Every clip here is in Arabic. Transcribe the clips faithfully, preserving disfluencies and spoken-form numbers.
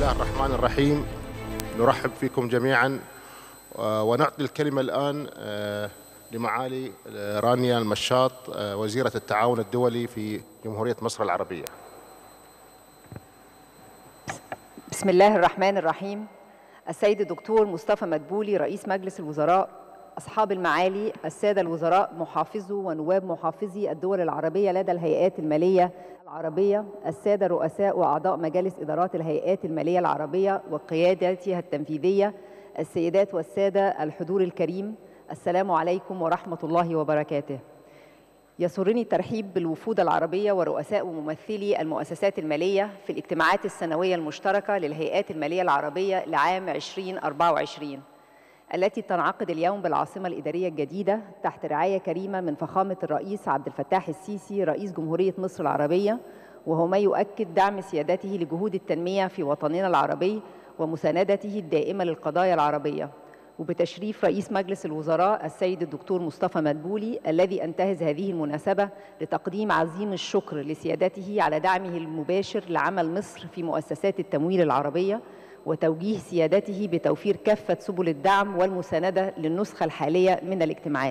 الله الرحمن الرحيم. نرحب فيكم جميعا ونعطي الكلمة الآن لمعالي رانيا المشاط وزيرة التعاون الدولي في جمهورية مصر العربية. بسم الله الرحمن الرحيم. السيد الدكتور مصطفى مدبولي رئيس مجلس الوزراء، أصحاب المعالي السادة الوزراء، محافظو ونواب محافظي الدول العربية لدى الهيئات المالية العربية، السادة رؤساء وأعضاء مجالس إدارات الهيئات المالية العربية وقياداتها التنفيذية، السيدات والسادة الحضور الكريم، السلام عليكم ورحمة الله وبركاته. يسرني الترحيب بالوفود العربية ورؤساء وممثلي المؤسسات المالية في الاجتماعات السنوية المشتركة للهيئات المالية العربية لعام ألفين وأربعة وعشرين التي تنعقد اليوم بالعاصمة الإدارية الجديدة تحت رعاية كريمة من فخامة الرئيس عبد الفتاح السيسي رئيس جمهورية مصر العربية، وهو ما يؤكد دعم سيادته لجهود التنمية في وطننا العربي ومساندته الدائمة للقضايا العربية، وبتشريف رئيس مجلس الوزراء السيد الدكتور مصطفى مدبولي الذي أنتهز هذه المناسبة لتقديم عظيم الشكر لسيادته على دعمه المباشر لعمل مصر في مؤسسات التمويل العربية، وتوجيه سيادته بتوفير كافة سبل الدعم والمساندة للنسخة الحالية من الاجتماعات.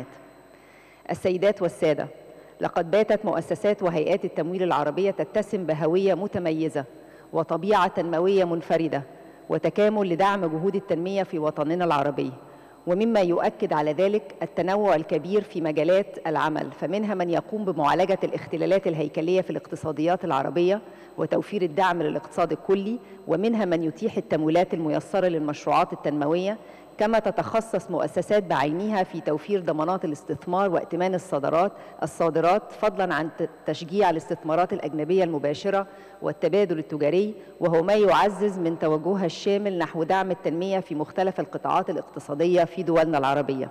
السيدات والسادة، لقد باتت مؤسسات وهيئات التمويل العربية تتسم بهوية متميزة وطبيعة تنموية منفردة وتكامل لدعم جهود التنمية في وطننا العربي، ومما يؤكد على ذلك التنوع الكبير في مجالات العمل، فمنها من يقوم بمعالجة الاختلالات الهيكلية في الاقتصاديات العربية وتوفير الدعم للاقتصاد الكلي، ومنها من يتيح التمويلات الميسرة للمشروعات التنموية، كما تتخصص مؤسسات بعينها في توفير ضمانات الاستثمار وائتمان الصادرات الصادرات فضلا عن تشجيع الاستثمارات الأجنبية المباشرة والتبادل التجاري، وهو ما يعزز من توجهها الشامل نحو دعم التنمية في مختلف القطاعات الاقتصادية في دولنا العربية.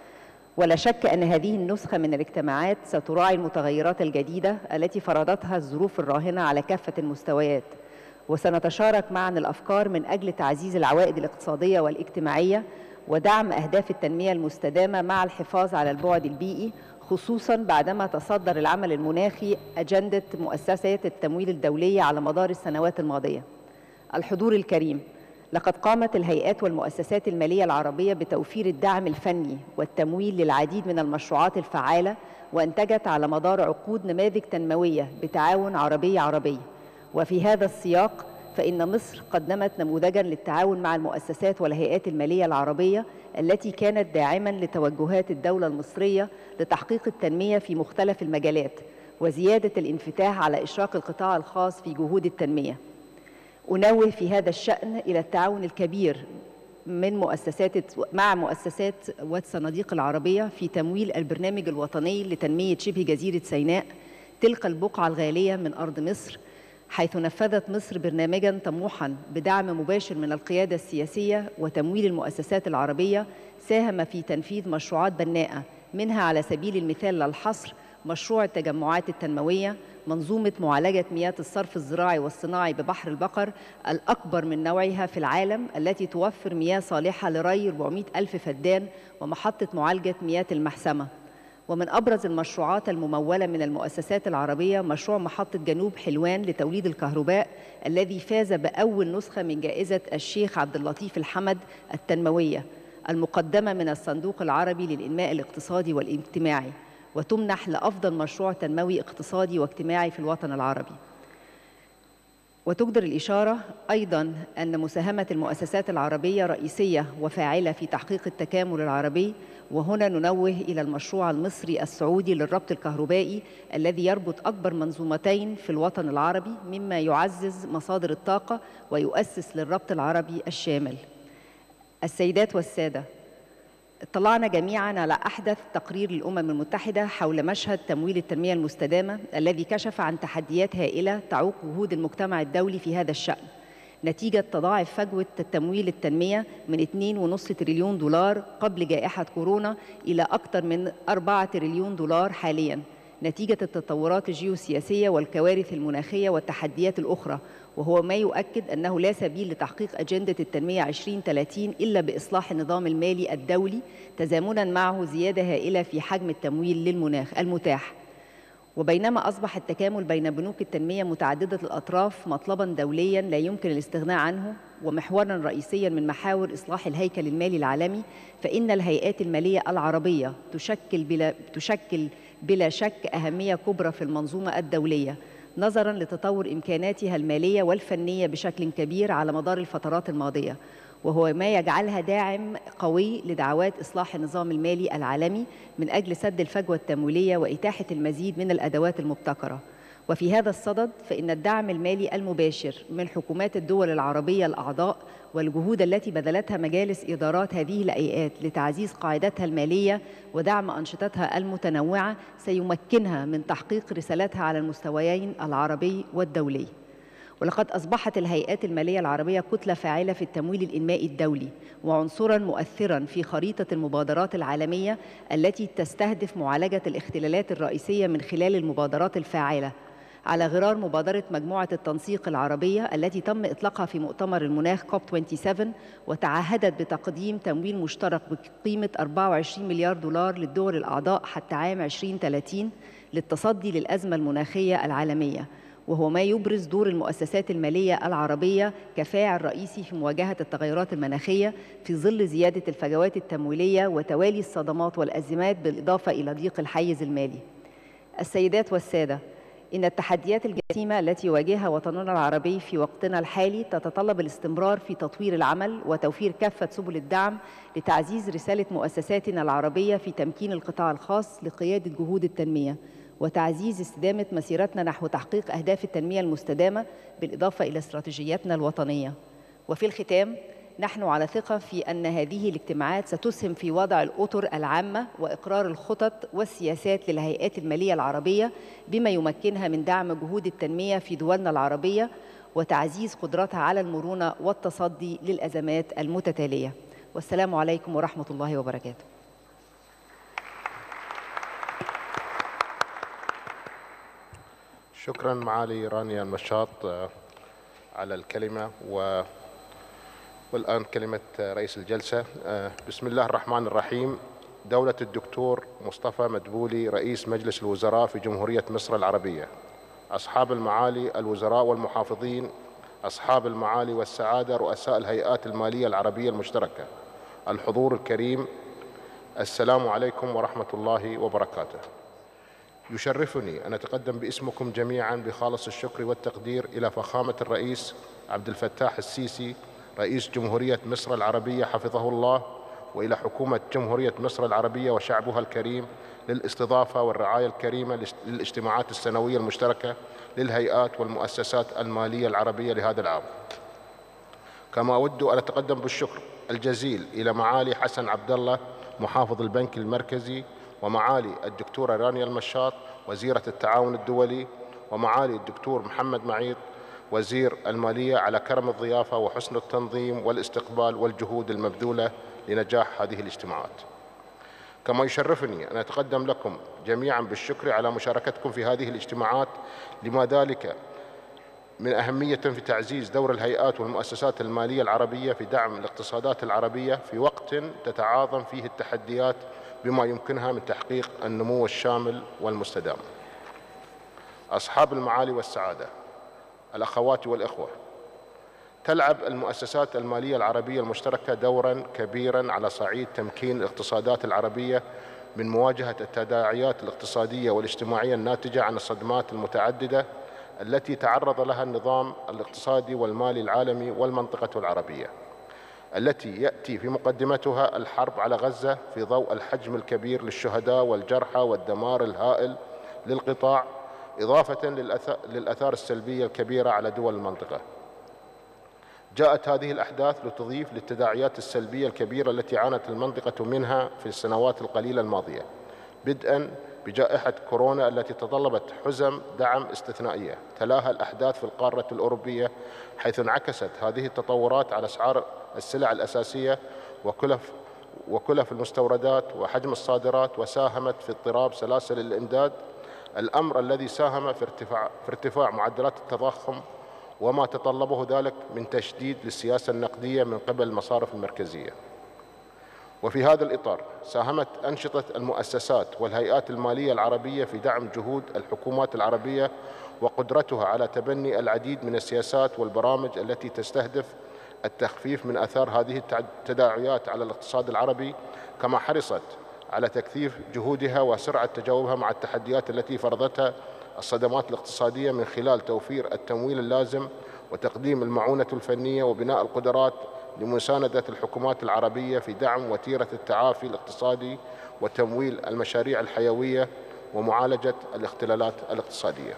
ولا شك أن هذه النسخة من الاجتماعات ستراعي المتغيرات الجديدة التي فرضتها الظروف الراهنة على كافة المستويات، وسنتشارك معا الأفكار من أجل تعزيز العوائد الاقتصادية والاجتماعية ودعم أهداف التنمية المستدامة مع الحفاظ على البعد البيئي، خصوصاً بعدما تصدر العمل المناخي أجندة مؤسسات التمويل الدولية على مدار السنوات الماضية. الحضور الكريم، لقد قامت الهيئات والمؤسسات المالية العربية بتوفير الدعم الفني والتمويل للعديد من المشروعات الفعالة، وأنتجت على مدار عقود نماذج تنموية بتعاون عربي عربي. وفي هذا السياق فإن مصر قدمت نموذجاً للتعاون مع المؤسسات والهيئات المالية العربية التي كانت داعماً لتوجهات الدولة المصرية لتحقيق التنمية في مختلف المجالات وزيادة الانفتاح على إشراك القطاع الخاص في جهود التنمية. أنوه في هذا الشأن إلى التعاون الكبير من مؤسسات مع مؤسسات والصناديق العربية في تمويل البرنامج الوطني لتنمية شبه جزيرة سيناء، تلك البقعة الغالية من أرض مصر، حيث نفذت مصر برنامجاً طموحاً بدعم مباشر من القيادة السياسية وتمويل المؤسسات العربية، ساهم في تنفيذ مشروعات بناءة، منها على سبيل المثال للحصر مشروع التجمعات التنموية، منظومة معالجة مياه الصرف الزراعي والصناعي ببحر البقر الأكبر من نوعها في العالم، التي توفر مياه صالحة لري أربعمائة ألف فدان، ومحطة معالجة مياه المحسمة. ومن أبرز المشروعات الممولة من المؤسسات العربية مشروع محطة جنوب حلوان لتوليد الكهرباء، الذي فاز بأول نسخة من جائزة الشيخ عبد اللطيف الحمد التنموية المقدمة من الصندوق العربي للإنماء الاقتصادي والاجتماعي، وتمنح لأفضل مشروع تنموي اقتصادي واجتماعي في الوطن العربي. وتجدر الإشارة أيضاً أن مساهمة المؤسسات العربية رئيسية وفاعلة في تحقيق التكامل العربي، وهنا ننوه إلى المشروع المصري السعودي للربط الكهربائي الذي يربط أكبر منظومتين في الوطن العربي، مما يعزز مصادر الطاقة ويؤسس للربط العربي الشامل. السيدات والسادة، اطلعنا جميعاً على أحدث تقرير للأمم المتحدة حول مشهد تمويل التنمية المستدامة الذي كشف عن تحديات هائلة تعوق جهود المجتمع الدولي في هذا الشأن، نتيجة تضاعف فجوة التمويل التنمية من اثنين فاصلة خمسة تريليون دولار قبل جائحة كورونا إلى أكثر من أربعة تريليون دولار حالياً، نتيجة التطورات الجيوسياسية والكوارث المناخية والتحديات الأخرى، وهو ما يؤكد أنه لا سبيل لتحقيق أجندة التنمية عشرين ثلاثين إلا بإصلاح النظام المالي الدولي، تزامناً معه زيادة هائلة في حجم التمويل للمناخ المتاح. وبينما أصبح التكامل بين بنوك التنمية متعددة الأطراف مطلباً دولياً لا يمكن الاستغناء عنه ومحوراً رئيسياً من محاور إصلاح الهيكل المالي العالمي، فإن الهيئات المالية العربية تشكل بلا, تشكل بلا شك أهمية كبرى في المنظومة الدولية، نظراً لتطور إمكاناتها المالية والفنية بشكل كبير على مدار الفترات الماضية، وهو ما يجعلها داعم قوي لدعوات إصلاح النظام المالي العالمي من أجل سد الفجوة التمويلية وإتاحة المزيد من الأدوات المبتكرة. وفي هذا الصدد فإن الدعم المالي المباشر من حكومات الدول العربية الأعضاء والجهود التي بذلتها مجالس إدارات هذه الهيئات لتعزيز قاعدتها المالية ودعم أنشطتها المتنوعة سيمكنها من تحقيق رسالتها على المستويين العربي والدولي. ولقد أصبحت الهيئات المالية العربية كتلة فاعلة في التمويل الإنمائي الدولي وعنصراً مؤثراً في خريطة المبادرات العالمية التي تستهدف معالجة الاختلالات الرئيسية من خلال المبادرات الفاعلة، على غرار مبادرة مجموعة التنسيق العربية التي تم إطلاقها في مؤتمر المناخ كوب سبعة وعشرين، وتعهدت بتقديم تمويل مشترك بقيمة أربعة وعشرين مليار دولار للدول الأعضاء حتى عام ألفين وثلاثين للتصدي للأزمة المناخية العالمية، وهو ما يبرز دور المؤسسات المالية العربية كفاعل رئيسي في مواجهة التغيرات المناخية في ظل زيادة الفجوات التمويلية وتوالي الصدمات والأزمات بالإضافة إلى ضيق الحيز المالي. السيدات والسادة، إن التحديات الجسيمة التي يواجهها وطننا العربي في وقتنا الحالي تتطلب الاستمرار في تطوير العمل وتوفير كافة سبل الدعم لتعزيز رسالة مؤسساتنا العربية في تمكين القطاع الخاص لقيادة جهود التنمية وتعزيز استدامة مسيرتنا نحو تحقيق أهداف التنمية المستدامة بالإضافة إلى استراتيجياتنا الوطنية. وفي الختام، نحن على ثقة في أن هذه الاجتماعات ستسهم في وضع الأطر العامة وإقرار الخطط والسياسات للهيئات المالية العربية بما يمكنها من دعم جهود التنمية في دولنا العربية وتعزيز قدرتها على المرونة والتصدي للأزمات المتتالية. والسلام عليكم ورحمة الله وبركاته. شكرا معالي رانيا المشاط على الكلمة، و والآن كلمة رئيس الجلسة. بسم الله الرحمن الرحيم. دولة الدكتور مصطفى مدبولي رئيس مجلس الوزراء في جمهورية مصر العربية، أصحاب المعالي الوزراء والمحافظين، أصحاب المعالي والسعادة رؤساء الهيئات المالية العربية المشتركة، الحضور الكريم، السلام عليكم ورحمة الله وبركاته. يشرفني أن أتقدم باسمكم جميعاً بخالص الشكر والتقدير إلى فخامة الرئيس عبد الفتاح السيسي رئيس جمهورية مصر العربية حفظه الله، وإلى حكومة جمهورية مصر العربية وشعبها الكريم للاستضافة والرعاية الكريمة للاجتماعات السنوية المشتركة للهيئات والمؤسسات المالية العربية لهذا العام. كما أود أن أتقدم بالشكر الجزيل إلى معالي حسن عبد الله محافظ البنك المركزي، ومعالي الدكتورة رانيا المشاط وزيرة التعاون الدولي، ومعالي الدكتور محمد معيط وزير المالية على كرم الضيافة وحسن التنظيم والاستقبال والجهود المبذولة لنجاح هذه الاجتماعات. كما يشرفني أن أتقدم لكم جميعاً بالشكر على مشاركتكم في هذه الاجتماعات، لما ذلك من أهمية في تعزيز دور الهيئات والمؤسسات المالية العربية في دعم الاقتصادات العربية في وقت تتعاظم فيه التحديات بما يمكنها من تحقيق النمو الشامل والمستدام. أصحاب المعالي والسعادة، الأخوات والإخوة، تلعب المؤسسات المالية العربية المشتركة دوراً كبيراً على صعيد تمكين الاقتصادات العربية من مواجهة التداعيات الاقتصادية والاجتماعية الناتجة عن الصدمات المتعددة التي تعرض لها النظام الاقتصادي والمالي العالمي والمنطقة العربية، التي يأتي في مقدمتها الحرب على غزة في ضوء الحجم الكبير للشهداء والجرحى والدمار الهائل للقطاع، إضافة للآثار السلبية الكبيرة على دول المنطقة. جاءت هذه الأحداث لتضيف للتداعيات السلبية الكبيرة التي عانت المنطقة منها في السنوات القليلة الماضية، بدءاً بجائحة كورونا التي تطلبت حزم دعم استثنائية، تلاها الأحداث في القارة الأوروبية حيث انعكست هذه التطورات على أسعار السلع الأساسية وكلف وكلف المستوردات وحجم الصادرات، وساهمت في اضطراب سلاسل الإمداد، الأمر الذي ساهم في ارتفاع, في ارتفاع معدلات التضخم وما تطلبه ذلك من تشديد للسياسة النقدية من قبل المصارف المركزية. وفي هذا الإطار ساهمت أنشطة المؤسسات والهيئات المالية العربية في دعم جهود الحكومات العربية وقدرتها على تبني العديد من السياسات والبرامج التي تستهدف التخفيف من آثار هذه التداعيات على الاقتصاد العربي، كما حرصت على تكثيف جهودها وسرعة تجاوبها مع التحديات التي فرضتها الصدمات الاقتصادية من خلال توفير التمويل اللازم وتقديم المعونة الفنية وبناء القدرات لمساندة الحكومات العربية في دعم وتيرة التعافي الاقتصادي وتمويل المشاريع الحيوية ومعالجة الاختلالات الاقتصادية.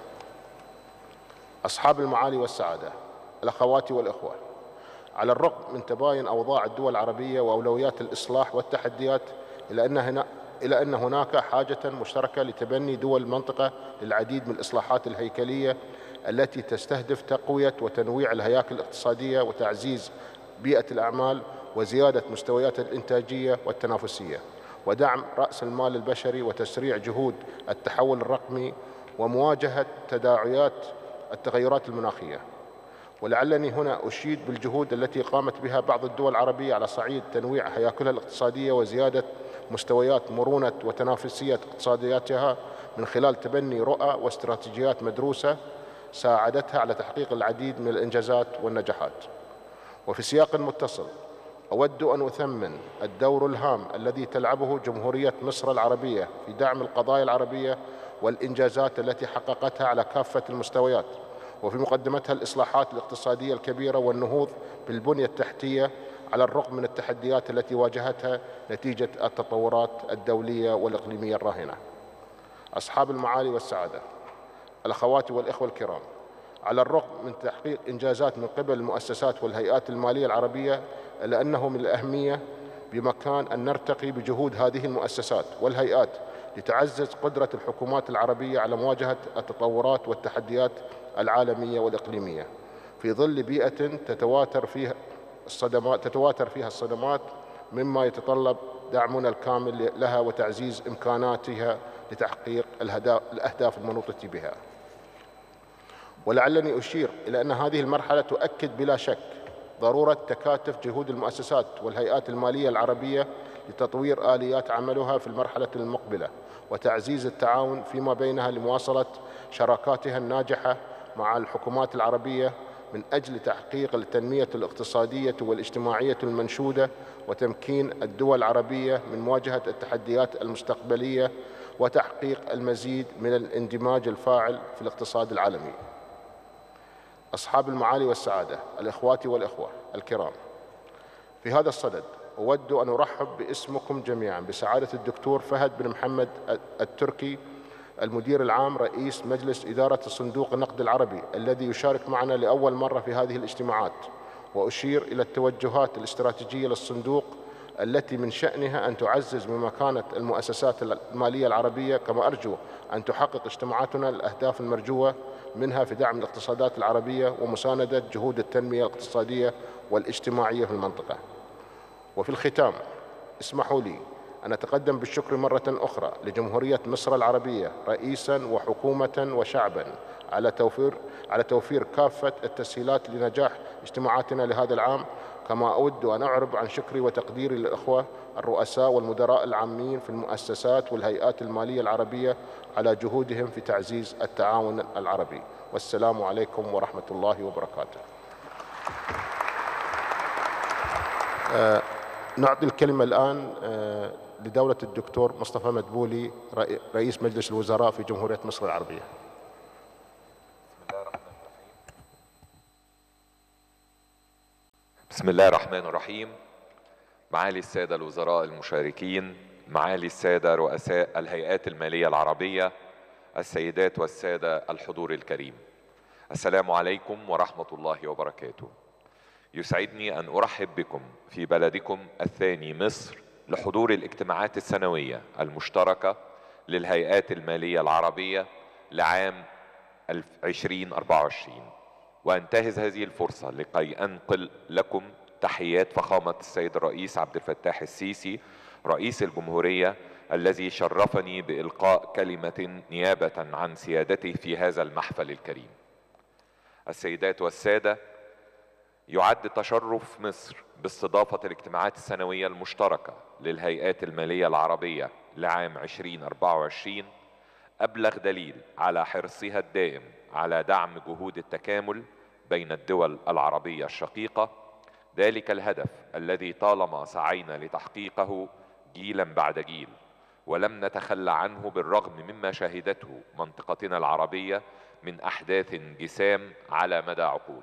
أصحاب المعالي والسعادة، الأخوات والإخوة، على الرغم من تباين أوضاع الدول العربية وأولويات الإصلاح والتحديات، إلا أن هنا إلى أن هناك حاجة مشتركة لتبني دول المنطقة للعديد من الإصلاحات الهيكلية التي تستهدف تقوية وتنويع الهياكل الاقتصادية وتعزيز بيئة الأعمال وزيادة مستويات الإنتاجية والتنافسية ودعم رأس المال البشري وتسريع جهود التحول الرقمي ومواجهة تداعيات التغيرات المناخية. ولعلني هنا أشيد بالجهود التي قامت بها بعض الدول العربية على صعيد تنويع هياكلها الاقتصادية وزيادة مستويات مرونة وتنافسية اقتصادياتها من خلال تبني رؤى واستراتيجيات مدروسة ساعدتها على تحقيق العديد من الإنجازات والنجاحات. وفي سياق متصل أود أن أثمن الدور الهام الذي تلعبه جمهورية مصر العربية في دعم القضايا العربية والإنجازات التي حققتها على كافة المستويات، وفي مقدمتها الإصلاحات الاقتصادية الكبيرة والنهوض بالبنية التحتية على الرغم من التحديات التي واجهتها نتيجة التطورات الدولية والإقليمية الراهنة. أصحاب المعالي والسعادة، الأخوات والإخوة الكرام، على الرغم من تحقيق إنجازات من قبل المؤسسات والهيئات المالية العربية، إلا أنه من الأهمية بمكان أن نرتقي بجهود هذه المؤسسات والهيئات لتعزز قدرة الحكومات العربية على مواجهة التطورات والتحديات العالمية والإقليمية في ظل بيئة تتواتر فيها الصدمات تتواتر فيها الصدمات، مما يتطلب دعمنا الكامل لها وتعزيز إمكاناتها لتحقيق الأهداف المنوطة بها. ولعلني أشير إلى أن هذه المرحلة تؤكد بلا شك ضرورة تكاتف جهود المؤسسات والهيئات المالية العربية لتطوير آليات عملها في المرحلة المقبلة وتعزيز التعاون فيما بينها لمواصلة شراكاتها الناجحة مع الحكومات العربية من أجل تحقيق التنمية الاقتصادية والاجتماعية المنشودة وتمكين الدول العربية من مواجهة التحديات المستقبلية وتحقيق المزيد من الاندماج الفاعل في الاقتصاد العالمي. أصحاب المعالي والسعادة، الإخوات والإخوة الكرام، في هذا الصدد أود أن أرحب باسمكم جميعا بسعادة الدكتور فهد بن محمد التركي، المدير العام رئيس مجلس إدارة الصندوق النقد العربي، الذي يشارك معنا لأول مرة في هذه الاجتماعات. وأشير إلى التوجهات الاستراتيجية للصندوق التي من شأنها أن تعزز من مكانة المؤسسات المالية العربية، كما أرجو أن تحقق اجتماعاتنا الأهداف المرجوة منها في دعم الاقتصادات العربية ومساندة جهود التنمية الاقتصادية والاجتماعية في المنطقة. وفي الختام اسمحوا لي أن أتقدم بالشكر مرة أخرى لجمهورية مصر العربية رئيساً وحكومة وشعباً على توفير على توفير كافة التسهيلات لنجاح اجتماعاتنا لهذا العام، كما أود أن أعرب عن شكري وتقديري للأخوة الرؤساء والمدراء العامين في المؤسسات والهيئات المالية العربية على جهودهم في تعزيز التعاون العربي. والسلام عليكم ورحمة الله وبركاته. أه نعطي الكلمة الآن أه لدولة الدكتور مصطفى مدبولي رئيس مجلس الوزراء في جمهورية مصر العربية. بسم الله الرحمن الرحيم. معالي السادة الوزراء المشاركين، معالي السادة رؤساء الهيئات المالية العربية، السيدات والسادة الحضور الكريم، السلام عليكم ورحمة الله وبركاته. يسعدني أن أرحب بكم في بلدكم الثاني مصر لحضور الاجتماعات السنوية المشتركة للهيئات المالية العربية لعام ألفين وأربعة وعشرين، وأنتهز هذه الفرصة لكي أنقل لكم تحيات فخامة السيد الرئيس عبد الفتاح السيسي رئيس الجمهورية، الذي شرفني بإلقاء كلمة نيابة عن سيادته في هذا المحفل الكريم. السيدات والسادة، يعد تشرف مصر باستضافة الاجتماعات السنوية المشتركة للهيئات المالية العربية لعام ألفين وأربعة وعشرين أبلغ دليل على حرصها الدائم على دعم جهود التكامل بين الدول العربية الشقيقة، ذلك الهدف الذي طالما سعينا لتحقيقه جيلا بعد جيل، ولم نتخلى عنه بالرغم مما شهدته منطقتنا العربية من أحداث جسام على مدى عقود.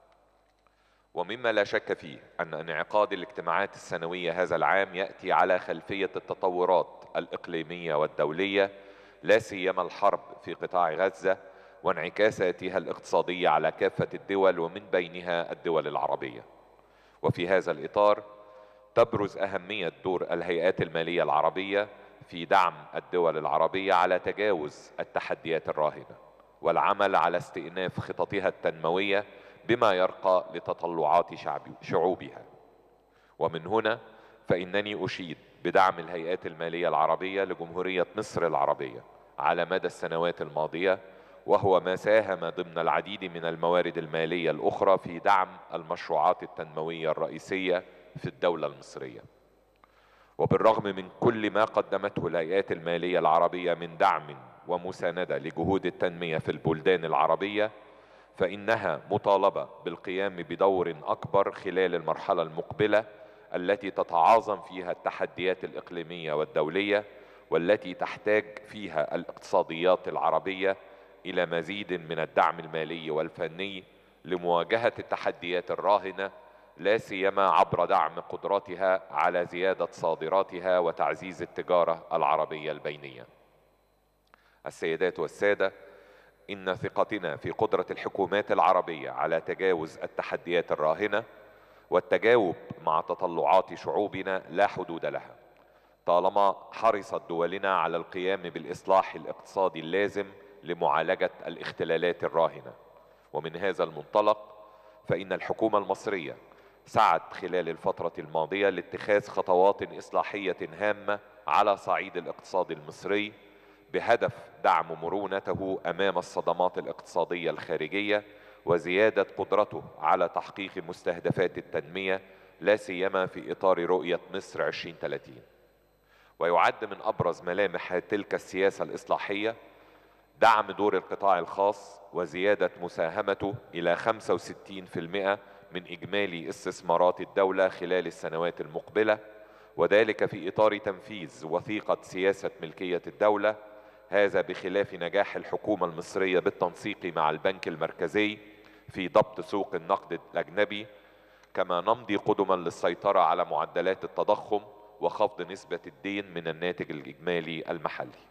ومما لا شك فيه أن انعقاد الاجتماعات السنوية هذا العام يأتي على خلفية التطورات الإقليمية والدولية، لا سيما الحرب في قطاع غزة وانعكاساتها الاقتصادية على كافة الدول ومن بينها الدول العربية. وفي هذا الإطار تبرز أهمية دور الهيئات المالية العربية في دعم الدول العربية على تجاوز التحديات الراهنة والعمل على استئناف خططها التنموية بما يرقى لتطلعات شعوبها. ومن هنا فإنني أشيد بدعم الهيئات المالية العربية لجمهورية مصر العربية على مدى السنوات الماضية، وهو ما ساهم ضمن العديد من الموارد المالية الأخرى في دعم المشروعات التنموية الرئيسية في الدولة المصرية. وبالرغم من كل ما قدمته الهيئات المالية العربية من دعم ومساندة لجهود التنمية في البلدان العربية، فإنها مطالبة بالقيام بدور أكبر خلال المرحلة المقبلة التي تتعاظم فيها التحديات الإقليمية والدولية، والتي تحتاج فيها الاقتصاديات العربية إلى مزيد من الدعم المالي والفني لمواجهة التحديات الراهنة، لا سيما عبر دعم قدرتها على زيادة صادراتها وتعزيز التجارة العربية البينية. السيدات والسادة، إن ثقتنا في قدرة الحكومات العربية على تجاوز التحديات الراهنة والتجاوب مع تطلعات شعوبنا لا حدود لها، طالما حرصت دولنا على القيام بالإصلاح الاقتصادي اللازم لمعالجة الاختلالات الراهنة. ومن هذا المنطلق فإن الحكومة المصرية سعت خلال الفترة الماضية لاتخاذ خطوات إصلاحية هامة على صعيد الاقتصاد المصري بهدف دعم مرونته أمام الصدمات الاقتصادية الخارجية وزيادة قدرته على تحقيق مستهدفات التنمية، لا سيما في إطار رؤية مصر عشرين ثلاثين. ويعد من أبرز ملامح تلك السياسة الإصلاحية دعم دور القطاع الخاص وزيادة مساهمته إلى خمسة وستين بالمئة من إجمالي استثمارات الدولة خلال السنوات المقبلة، وذلك في إطار تنفيذ وثيقة سياسة ملكية الدولة، هذا بخلاف نجاح الحكومة المصرية بالتنسيق مع البنك المركزي في ضبط سوق النقد الأجنبي، كما نمضي قدما للسيطرة على معدلات التضخم وخفض نسبة الدين من الناتج الإجمالي المحلي.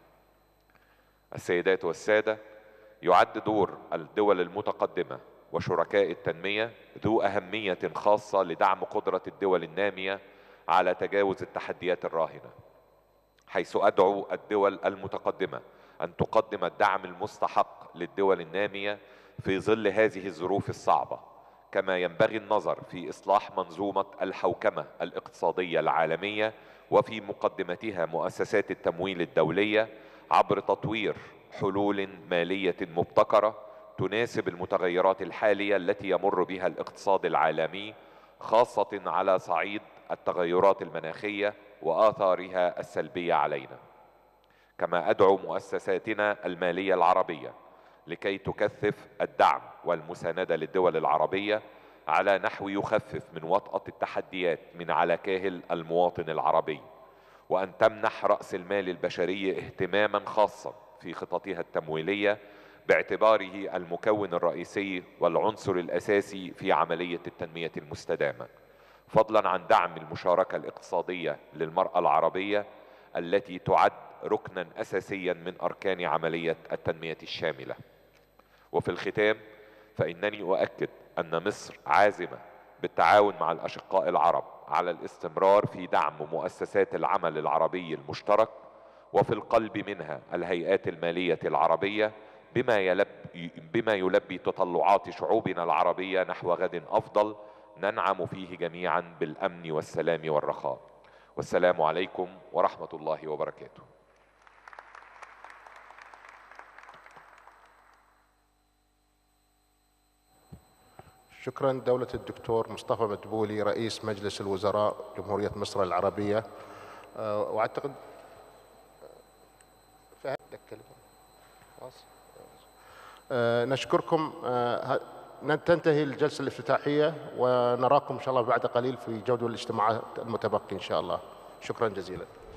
السيدات والسادة، يعد دور الدول المتقدمة وشركاء التنمية ذو أهمية خاصة لدعم قدرة الدول النامية على تجاوز التحديات الراهنة، حيث أدعو الدول المتقدمة أن تقدم الدعم المستحق للدول النامية في ظل هذه الظروف الصعبة، كما ينبغي النظر في إصلاح منظومة الحوكمة الاقتصادية العالمية وفي مقدمتها مؤسسات التمويل الدولية عبر تطوير حلول مالية مبتكرة تناسب المتغيرات الحالية التي يمر بها الاقتصاد العالمي، خاصة على صعيد التغيرات المناخية وآثارها السلبية علينا. كما أدعو مؤسساتنا المالية العربية لكي تكثف الدعم والمساندة للدول العربية على نحو يخفف من وطأة التحديات من على كاهل المواطن العربي، وأن تمنح رأس المال البشري اهتماما خاصا في خططها التمويلية باعتباره المكون الرئيسي والعنصر الأساسي في عملية التنمية المستدامة، فضلا عن دعم المشاركة الاقتصادية للمرأة العربية التي تعد ركنا أساسيا من أركان عملية التنمية الشاملة. وفي الختام فإنني أؤكد أن مصر عازمة بالتعاون مع الأشقاء العرب على الاستمرار في دعم مؤسسات العمل العربي المشترك، وفي القلب منها الهيئات المالية العربية، بما يلبي, بما يلبي تطلعات شعوبنا العربية نحو غد أفضل ننعم فيه جميعا بالأمن والسلام والرخاء. والسلام عليكم ورحمة الله وبركاته. شكرا دولة الدكتور مصطفى مدبولي رئيس مجلس الوزراء جمهورية مصر العربية. أه وأعتقد فهد لك كلمة. أه نشكركم. أه تنتهي الجلسة الافتتاحية ونراكم إن شاء الله بعد قليل في جدول الاجتماعات المتبقي إن شاء الله. شكرا جزيلا.